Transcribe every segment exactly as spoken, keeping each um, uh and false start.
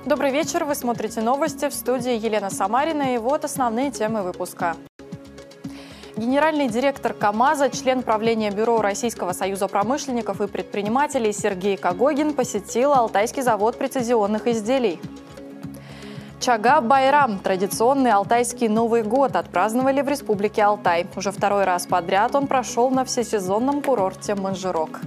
Добрый вечер, вы смотрите новости, в студии Елена Самарина, и вот основные темы выпуска. Генеральный директор КАМАЗа, член правления Бюро Российского союза промышленников и предпринимателей Сергей Когогин посетил Алтайский завод прецизионных изделий. Чага-Байрам – традиционный алтайский Новый год отпраздновали в Республике Алтай. Уже второй раз подряд он прошел на всесезонном курорте Манжирок.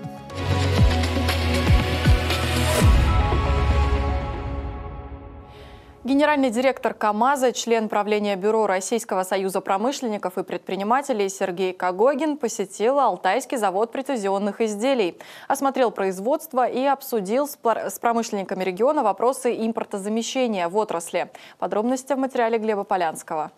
Генеральный директор КАМАЗа, член правления Бюро Российского союза промышленников и предпринимателей Сергей Когогин посетил Алтайский завод прецизионных изделий, осмотрел производство и обсудил с промышленниками региона вопросы импортозамещения в отрасли. Подробности в материале Глеба Полянского.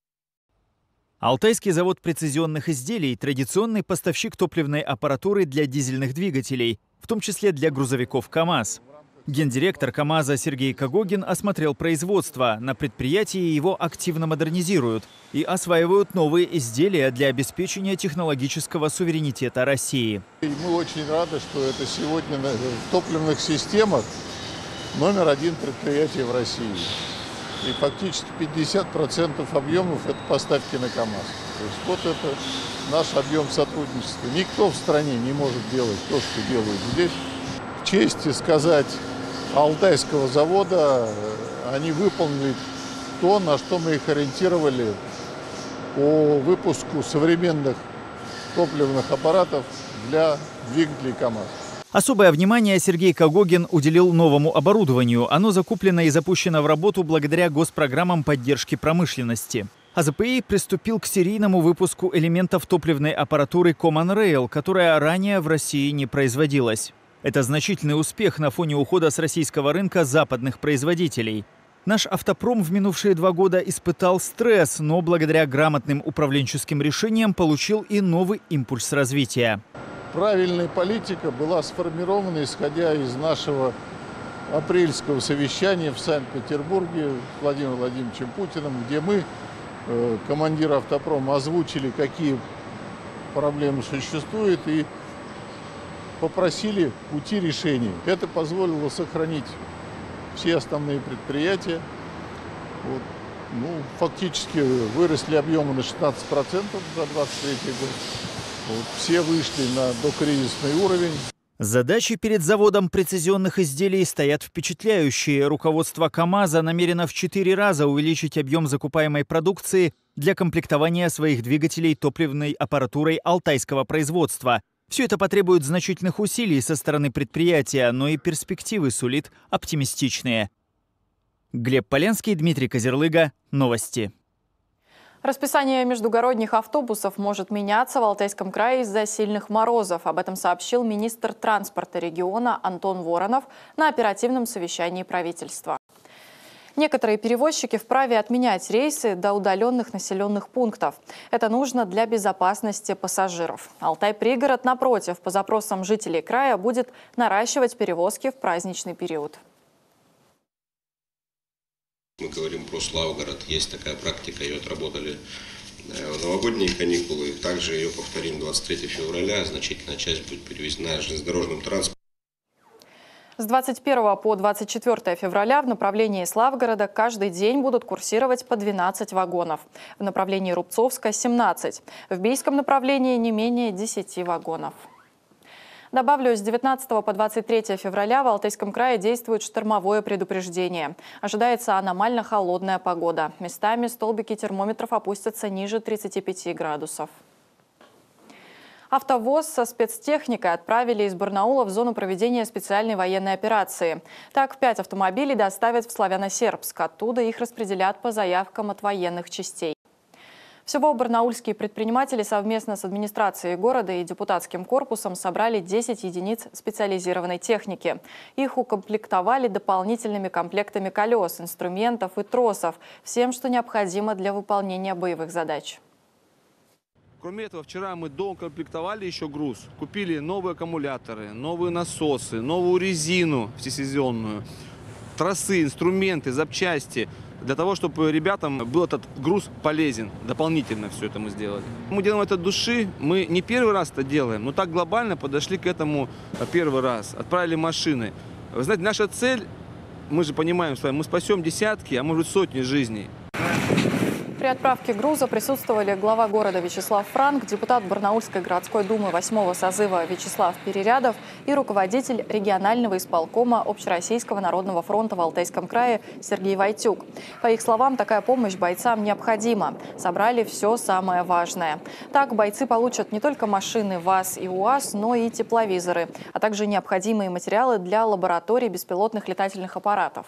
Алтайский завод прецизионных изделий – традиционный поставщик топливной аппаратуры для дизельных двигателей, в том числе для грузовиков КАМАЗ. Гендиректор КАМАЗа Сергей Когогин осмотрел производство. На предприятии его активно модернизируют и осваивают новые изделия для обеспечения технологического суверенитета России. Мы очень рады, что это сегодня в топливных системах номер один предприятие в России. И фактически пятьдесят процентов объемов – это поставки на КАМАЗ. То есть вот это наш объем сотрудничества. Никто в стране не может делать то, что делают здесь. В чести сказать Алтайского завода, они выполнили то, на что мы их ориентировали по выпуску современных топливных аппаратов для двигателей КАМАЗ. Особое внимание Сергей Когогин уделил новому оборудованию. Оно закуплено и запущено в работу благодаря госпрограммам поддержки промышленности. АЗПИ приступил к серийному выпуску элементов топливной аппаратуры Common Rail, которая ранее в России не производилась. Это значительный успех на фоне ухода с российского рынка западных производителей. Наш автопром в минувшие два года испытал стресс, но благодаря грамотным управленческим решениям получил и новый импульс развития. Правильная политика была сформирована, исходя из нашего апрельского совещания в Санкт-Петербурге с Владимиром Владимировичем Путиным, где мы, командир автопрома, озвучили, какие проблемы существуют, и попросили пути решения. Это позволило сохранить все основные предприятия. Вот. Ну, фактически выросли объемы на шестнадцать процентов за двадцать третий год. Вот. Все вышли на докризисный уровень. Задачи перед заводом прецизионных изделий стоят впечатляющие. Руководство КАМАЗа намерено в четыре раза увеличить объем закупаемой продукции для комплектования своих двигателей топливной аппаратурой алтайского производства. Все это потребует значительных усилий со стороны предприятия, но и перспективы сулит оптимистичные. Глеб Полянский, Дмитрий Козерлыга. Новости. Расписание междугородних автобусов может меняться в Алтайском крае из-за сильных морозов. Об этом сообщил министр транспорта региона Антон Воронов на оперативном совещании правительства. Некоторые перевозчики вправе отменять рейсы до удаленных населенных пунктов. Это нужно для безопасности пассажиров. Алтай-Пригород, напротив, по запросам жителей края, будет наращивать перевозки в праздничный период. Мы говорим про Славгород. Есть такая практика, ее отработали в новогодние каникулы. Также ее повторим двадцать третьего февраля. Значительная часть будет перевезена железнодорожным транспортом. С двадцать первого по двадцать четвёртое февраля в направлении Славгорода каждый день будут курсировать по двенадцать вагонов. В направлении Рубцовска – семнадцать. В Бийском направлении не менее десяти вагонов. Добавлю, с девятнадцатого по двадцать третье февраля в Алтайском крае действует штормовое предупреждение. Ожидается аномально холодная погода. Местами столбики термометров опустятся ниже тридцати пяти градусов. Автовоз со спецтехникой отправили из Барнаула в зону проведения специальной военной операции. Так, пять автомобилей доставят в Славяно-Сербск. Оттуда их распределят по заявкам от военных частей. Всего барнаульские предприниматели совместно с администрацией города и депутатским корпусом собрали десять единиц специализированной техники. Их укомплектовали дополнительными комплектами колес, инструментов и тросов, всем, что необходимо для выполнения боевых задач. Кроме этого, вчера мы доукомплектовали еще груз. Купили новые аккумуляторы, новые насосы, новую резину всесезонную, тросы, инструменты, запчасти. Для того, чтобы ребятам был этот груз полезен. Дополнительно все это мы сделали. Мы делаем это от души. Мы не первый раз это делаем, но так глобально подошли к этому первый раз. Отправили машины. Вы знаете, наша цель мы же понимаем с вами, мы спасем десятки, а может сотни жизней. При отправке груза присутствовали глава города Вячеслав Франк, депутат Барнаульской городской думы восьмого созыва Вячеслав Перерядов и руководитель регионального исполкома Общероссийского народного фронта в Алтайском крае Сергей Войтюк. По их словам, такая помощь бойцам необходима. Собрали все самое важное. Так, бойцы получат не только машины ВАЗ и УАЗ, но и тепловизоры, а также необходимые материалы для лабораторий беспилотных летательных аппаратов.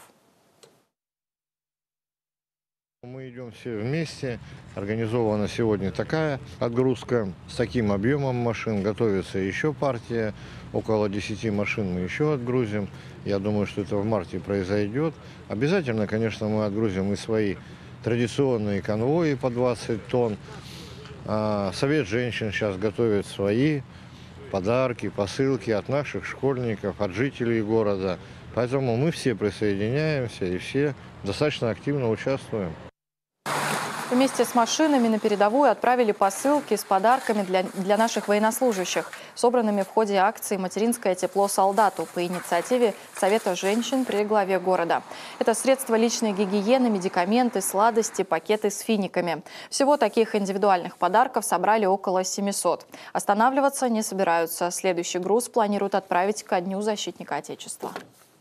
Мы идем все вместе. Организована сегодня такая отгрузка с таким объемом машин. Готовится еще партия. Около десяти машин мы еще отгрузим. Я думаю, что это в марте произойдет. Обязательно, конечно, мы отгрузим и свои традиционные конвои по двадцать тонн. Совет женщин сейчас готовит свои подарки, посылки от наших школьников, от жителей города. Поэтому мы все присоединяемся и все достаточно активно участвуем. Вместе с машинами на передовую отправили посылки с подарками для, для наших военнослужащих, собранными в ходе акции «Материнское тепло солдату» по инициативе Совета женщин при главе города. Это средства личной гигиены, медикаменты, сладости, пакеты с финиками. Всего таких индивидуальных подарков собрали около семисот. Останавливаться не собираются. Следующий груз планируют отправить ко Дню защитника Отечества.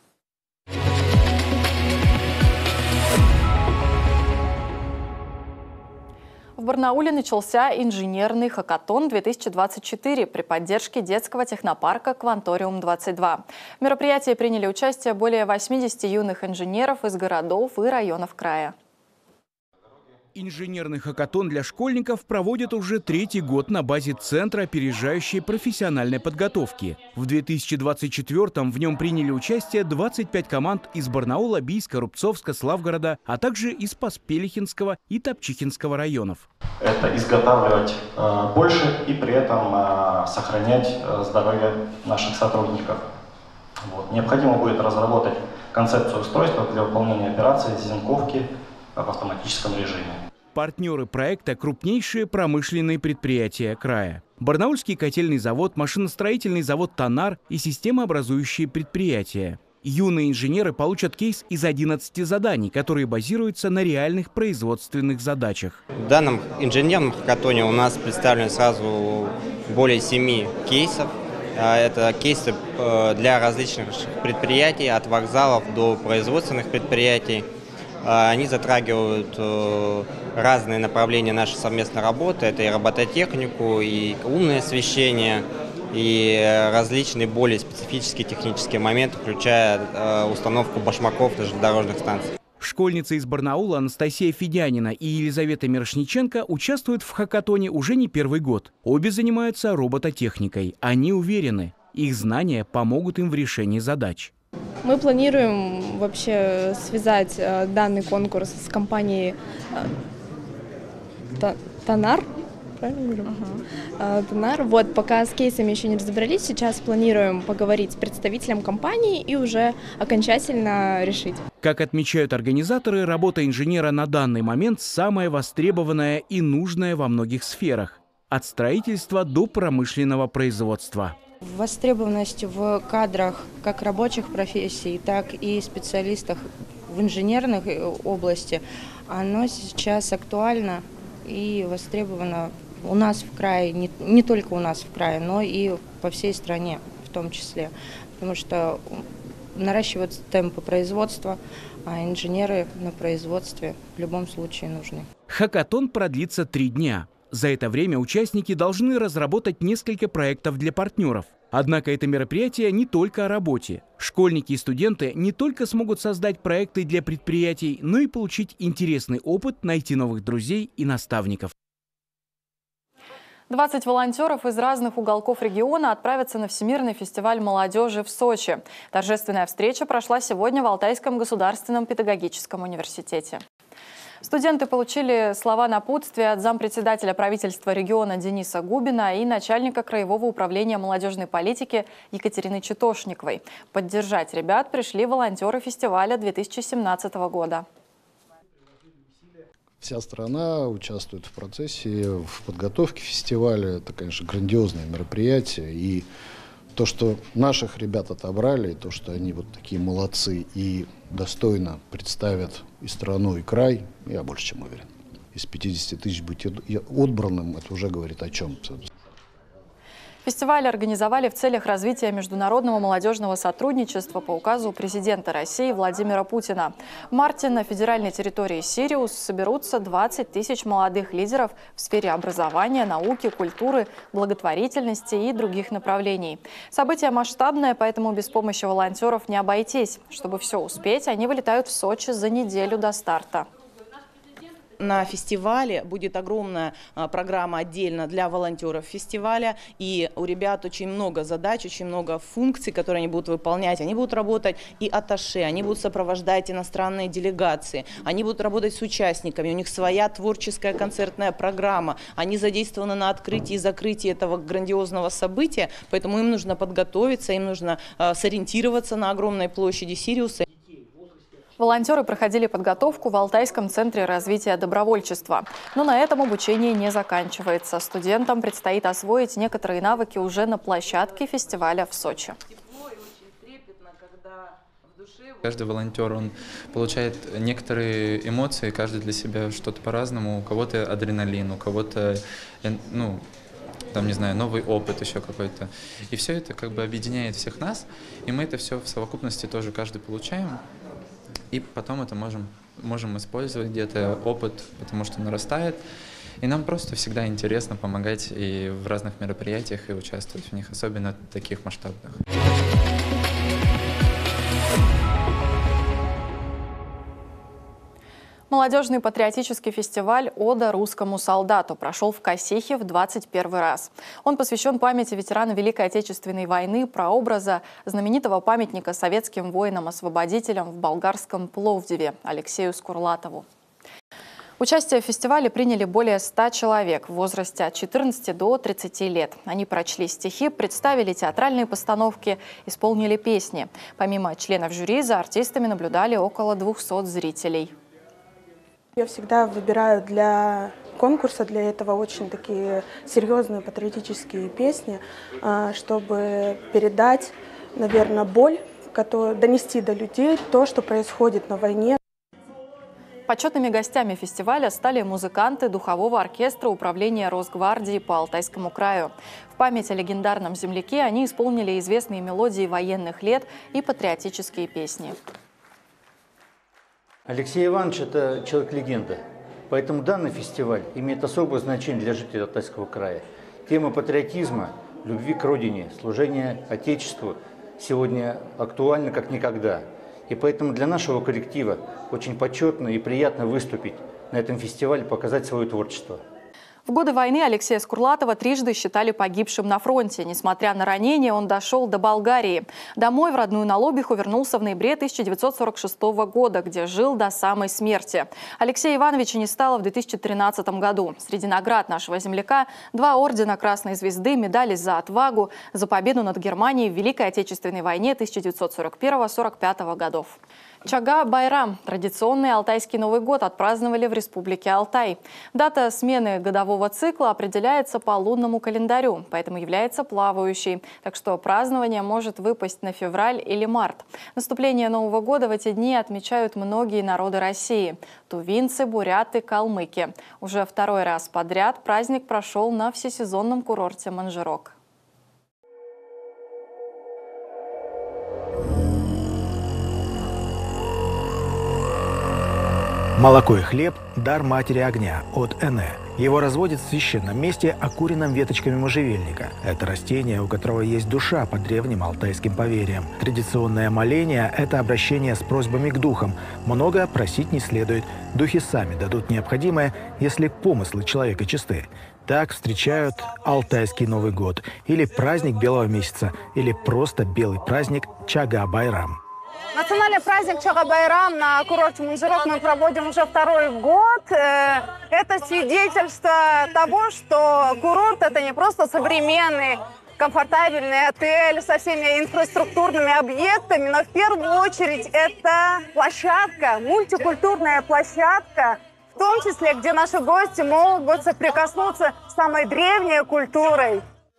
В Барнауле начался инженерный хакатон две тысячи двадцать четыре при поддержке детского технопарка «Кванториум двадцать два». В мероприятии приняли участие более восьмидесяти юных инженеров из городов и районов края. Инженерный хакатон для школьников проводят уже третий год на базе Центра опережающей профессиональной подготовки. В две тысячи двадцать четвёртом в нем приняли участие двадцать пять команд из Барнаула, Бийска, Рубцовска, Славгорода, а также из Поспелихинского и Топчихинского районов. Это изготавливать э, больше и при этом э, сохранять э, здоровье наших сотрудников. Вот. Необходимо будет разработать концепцию устройства для выполнения операции зенковки в автоматическом режиме. Партнеры проекта – крупнейшие промышленные предприятия края. Барнаульский котельный завод, машиностроительный завод «Тонар» и системообразующие предприятия. Юные инженеры получат кейс из одиннадцати заданий, которые базируются на реальных производственных задачах. В данном инженерном хакатоне у нас представлено сразу более семи кейсов. Это кейсы для различных предприятий, от вокзалов до производственных предприятий. Они затрагивают разные направления нашей совместной работы. Это и робототехнику, и умное освещение, и различные более специфические технические моменты, включая установку башмаков на железнодорожных станциях. Школьницы из Барнаула Анастасия Федянина и Елизавета Мирошниченко участвуют в хакатоне уже не первый год. Обе занимаются робототехникой. Они уверены, их знания помогут им в решении задач. Мы планируем вообще связать э, данный конкурс с компанией э, Тонар. Правильно говорю? Uh-huh. Тонар. Вот, пока с кейсами еще не разобрались, сейчас планируем поговорить с представителем компании и уже окончательно решить. Как отмечают организаторы, работа инженера на данный момент самая востребованная и нужная во многих сферах. От строительства до промышленного производства. Востребованность в кадрах как рабочих профессий, так и специалистах в инженерных области, оно сейчас актуально и востребовано у нас в крае, не, не только у нас в крае, но и по всей стране в том числе. Потому что наращиваются темпы производства, а инженеры на производстве в любом случае нужны. Хакатон продлится три дня. За это время участники должны разработать несколько проектов для партнеров. Однако это мероприятие не только о работе. Школьники и студенты не только смогут создать проекты для предприятий, но и получить интересный опыт, найти новых друзей и наставников. двадцать волонтеров из разных уголков региона отправятся на Всемирный фестиваль молодежи в Сочи. Торжественная встреча прошла сегодня в Алтайском государственном педагогическом университете. Студенты получили слова напутствия от зампредседателя правительства региона Дениса Губина и начальника Краевого управления молодежной политики Екатерины Читошниковой. Поддержать ребят пришли волонтеры фестиваля две тысячи семнадцатого года. Вся страна участвует в процессе, в подготовке фестиваля. Это, конечно, грандиозное мероприятие. И То, что наших ребят отобрали, то, что они вот такие молодцы и достойно представят и страну, и край, я больше чем уверен. Из пятидесяти тысяч быть отбранным, это уже говорит о чем-то. Фестиваль организовали в целях развития международного молодежного сотрудничества по указу президента России Владимира Путина. В марте на федеральной территории Сириус соберутся двадцать тысяч молодых лидеров в сфере образования, науки, культуры, благотворительности и других направлений. Событие масштабное, поэтому без помощи волонтеров не обойтись. Чтобы все успеть, они вылетают в Сочи за неделю до старта. На фестивале будет огромная программа отдельно для волонтеров фестиваля. И у ребят очень много задач, очень много функций, которые они будут выполнять. Они будут работать и атташе, они будут сопровождать иностранные делегации, они будут работать с участниками. У них своя творческая концертная программа. Они задействованы на открытии и закрытии этого грандиозного события. Поэтому им нужно подготовиться, им нужно сориентироваться на огромной площади Сириуса. Волонтеры проходили подготовку в Алтайском центре развития добровольчества. Но на этом обучение не заканчивается. Студентам предстоит освоить некоторые навыки уже на площадке фестиваля в Сочи. Каждый волонтер, он получает некоторые эмоции, каждый для себя что-то по-разному. У кого-то адреналин, у кого-то, ну, там, не знаю, новый опыт еще какой-то. И все это как бы объединяет всех нас, и мы это все в совокупности тоже каждый получаем. И потом это можем, можем использовать где-то опыт, потому что нарастает. И нам просто всегда интересно помогать и в разных мероприятиях, и участвовать в них, особенно таких масштабных. Молодежный патриотический фестиваль «Ода русскому солдату» прошел в Косихе в двадцать первый раз. Он посвящен памяти ветерана Великой Отечественной войны, прообраза знаменитого памятника советским воинам-освободителям в болгарском Пловдиве Алексею Скурлатову. Участие в фестивале приняли более ста человек в возрасте от четырнадцати до тридцати лет. Они прочли стихи, представили театральные постановки, исполнили песни. Помимо членов жюри, за артистами наблюдали около двухсот зрителей. Я всегда выбираю для конкурса, для этого очень такие серьезные патриотические песни, чтобы передать, наверное, боль, донести до людей то, что происходит на войне. Почетными гостями фестиваля стали музыканты духового оркестра Управления Росгвардии по Алтайскому краю. В память о легендарном земляке они исполнили известные мелодии военных лет и патриотические песни. Алексей Иванович – это человек-легенда, поэтому данный фестиваль имеет особое значение для жителей Алтайского края. Тема патриотизма, любви к родине, служения Отечеству сегодня актуальна как никогда. И поэтому для нашего коллектива очень почетно и приятно выступить на этом фестивале, показать свое творчество. В годы войны Алексея Скурлатова трижды считали погибшим на фронте. Несмотря на ранения, он дошел до Болгарии. Домой в родную Налобиху вернулся в ноябре тысяча девятьсот сорок шестого года, где жил до самой смерти. Алексея Ивановича не стало в две тысячи тринадцатом году. Среди наград нашего земляка два ордена Красной Звезды, медали за отвагу, за победу над Германией в Великой Отечественной войне тысяча девятьсот сорок первого — сорок пятого годов. Чага-Байрам – традиционный алтайский Новый год отпраздновали в Республике Алтай. Дата смены годового цикла определяется по лунному календарю, поэтому является плавающей. Так что празднование может выпасть на февраль или март. Наступление Нового года в эти дни отмечают многие народы России – тувинцы, буряты, калмыки. Уже второй раз подряд праздник прошел на всесезонном курорте Манжирок. Молоко и хлеб – дар матери огня от Эне. Его разводят в священном месте, окуренном веточками можжевельника. Это растение, у которого есть душа по древним алтайским поверьям. Традиционное моление – это обращение с просьбами к духам. Много просить не следует. Духи сами дадут необходимое, если помыслы человека чисты. Так встречают Алтайский Новый год, или праздник белого месяца, или просто белый праздник Чага-Байрам. Национальный праздник Чага-Байрам на курорте Манжирок мы проводим уже второй год. Это свидетельство того, что курорт – это не просто современный, комфортабельный отель со всеми инфраструктурными объектами, но в первую очередь это площадка, мультикультурная площадка, в том числе, где наши гости могут соприкоснуться с самой древней культурой.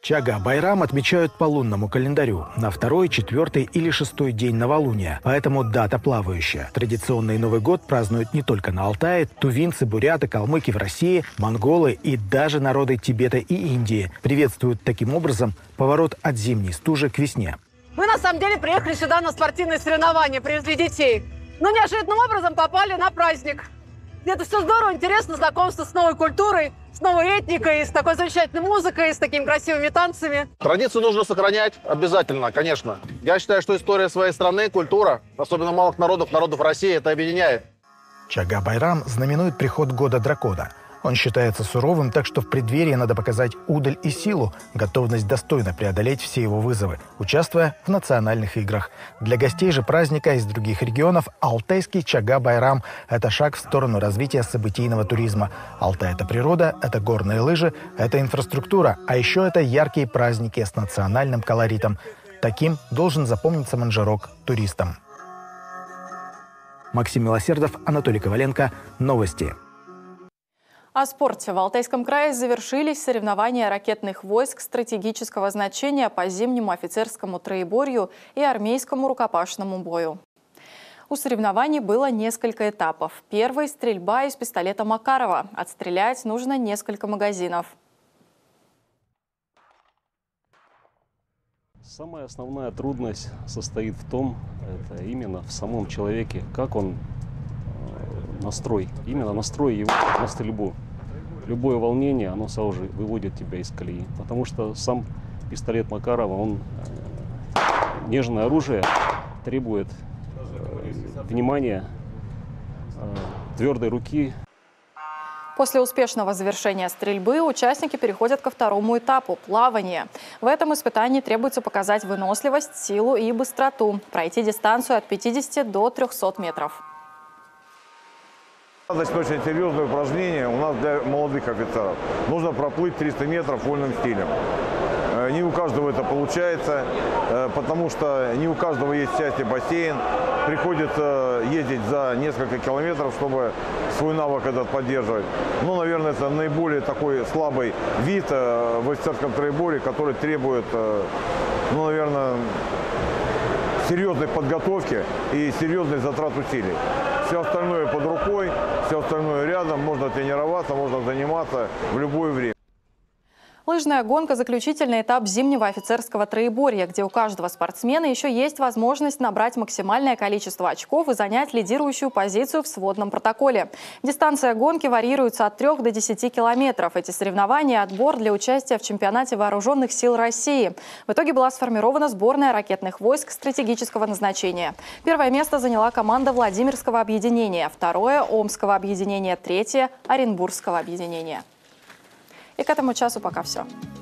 Чага-Байрам отмечают по лунному календарю на второй, четвертый или шестой день новолуния, поэтому дата плавающая. Традиционный Новый год празднуют не только на Алтае, тувинцы, буряты, калмыки в России, монголы и даже народы Тибета и Индии приветствуют таким образом поворот от зимней стужи к весне. Мы на самом деле приехали сюда на спортивные соревнования, привезли детей, но неожиданным образом попали на праздник. Это все здорово, интересно, знакомство с новой культурой, с новой этникой, с такой замечательной музыкой, с такими красивыми танцами. Традицию нужно сохранять обязательно, конечно. Я считаю, что история своей страны, культура, особенно малых народов, народов России, это объединяет. Чага-Байрам знаменует приход года дракона. Он считается суровым, так что в преддверии надо показать удаль и силу, готовность достойно преодолеть все его вызовы, участвуя в национальных играх. Для гостей же праздника из других регионов алтайский Чага-Байрам – это шаг в сторону развития событийного туризма. Алтай – это природа, это горные лыжи, это инфраструктура, а еще это яркие праздники с национальным колоритом. Таким должен запомниться Манжарок туристам. Максим Милосердов, Анатолий Коваленко. Новости. О спорте. В Алтайском крае завершились соревнования ракетных войск стратегического значения по зимнему офицерскому троеборью и армейскому рукопашному бою. У соревнований было несколько этапов. Первый – стрельба из пистолета Макарова. Отстрелять нужно несколько магазинов. Самая основная трудность состоит в том, это именно в самом человеке, как он настрой, именно настрой его на стрельбу. Любое волнение, оно сразу же выводит тебя из колеи, потому что сам пистолет Макарова, он э, нежное оружие, требует э, внимания, э, твердой руки. После успешного завершения стрельбы участники переходят ко второму этапу – плавание. В этом испытании требуется показать выносливость, силу и быстроту, пройти дистанцию от пятидесяти до трёхсот метров. Значит, очень серьезное упражнение у нас для молодых офицеров. Нужно проплыть триста метров вольным стилем. Не у каждого это получается, потому что не у каждого есть счастье бассейн. Приходится ездить за несколько километров, чтобы свой навык этот поддерживать. Ну, наверное, это наиболее такой слабый вид в офицерском троеборье, который требует, ну, наверное, серьезной подготовки и серьезных затрат усилий. Все остальное под рукой, все остальное рядом, можно тренироваться, можно заниматься в любое время. Лыжная гонка – заключительный этап зимнего офицерского троеборья, где у каждого спортсмена еще есть возможность набрать максимальное количество очков и занять лидирующую позицию в сводном протоколе. Дистанция гонки варьируется от трёх до десяти километров. Эти соревнования – отбор для участия в чемпионате вооруженных сил России. В итоге была сформирована сборная ракетных войск стратегического назначения. Первое место заняла команда Владимирского объединения, второе – Омского объединения, третье – Оренбургского объединения. И к этому часу пока все.